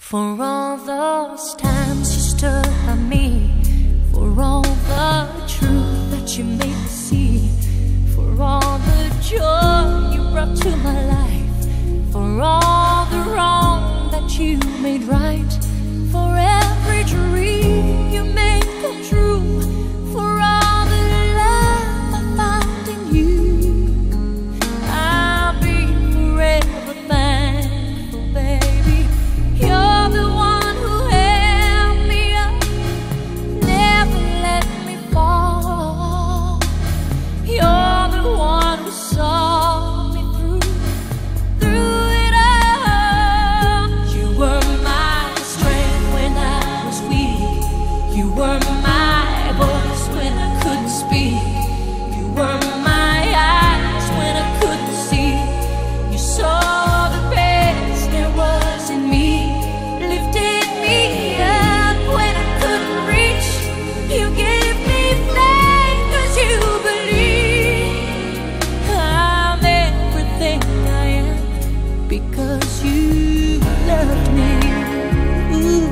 For all those times you stood by me, for all the truth that you made me see, for all the joy you brought to my life, for all the wrong that you made right, for every dream you made come true, for all the love I found in you, I'll be forever thankful, baby. You're the one who held me up, never let me fall. You're the one who saw me through it all. You were my strength when I was weak. You were my voice when I couldn't speak. You were my eyes when I couldn't see. You saw the best there was in me, lifted me up when I couldn't reach. You gave me faith 'cause you believe I'm everything I am because you loved me. Ooh.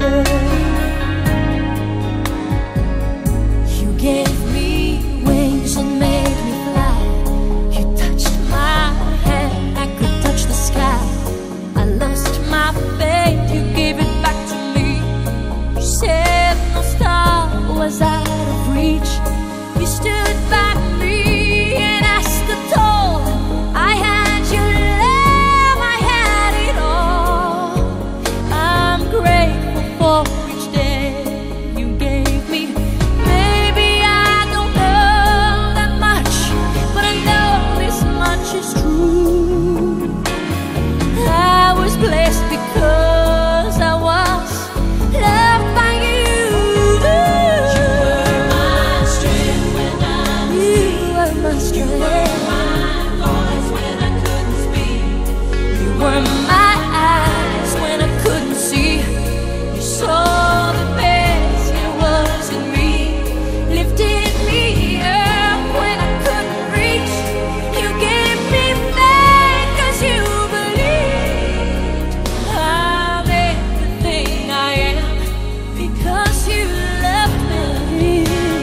You gave me wings and made me fly. You touched my hand, I could touch the sky. I lost my faith, you gave it back to me. You said no star was out of reach. You stood by me and I stood tall. I had your love, I had it all. I'm grateful for each day you gave me. Maybe I don't know that much, but I know this much is true. I was blessed because I was loved by you. You were my strength when I was weak. You were my strength. You were my voice when I couldn't speak. You were my eyes when I couldn't see. You saw the best there was in me, lifted me up when I couldn't reach. You gave me faith 'cause you believed I'm everything I am because you loved me.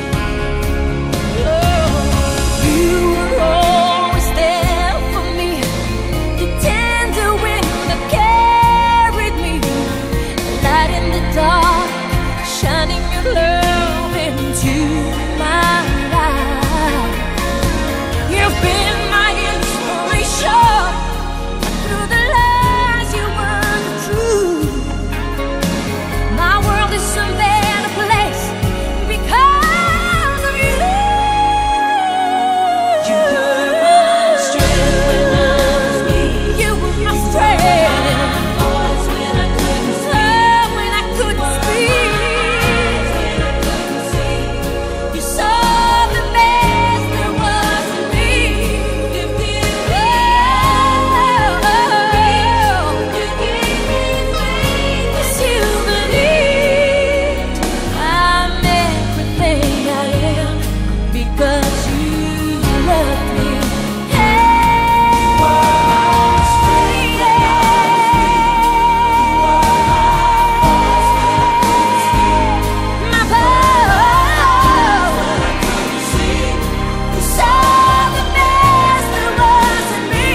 Oh, you were always there for me, the tender wind that carried me, the light in the dark, shining your love into my life. You've been my inspiration through the lies you weren't true. My world is a better place because of you. You were my strength when I was weak. You were my strength. Voice when I couldn't speak. When I couldn't speak. When I couldn't see. You saw the best there was in me. Lifted me up. You gave me faith 'cause you believed I'm everything I am because you love me. Hey, my voice. You saw the best there was in me.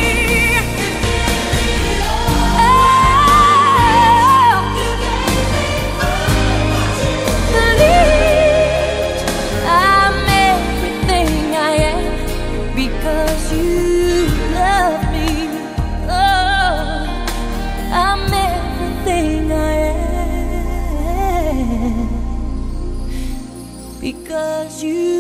Believed I'm everything I am because you love me. Oh, I'm everything I am because you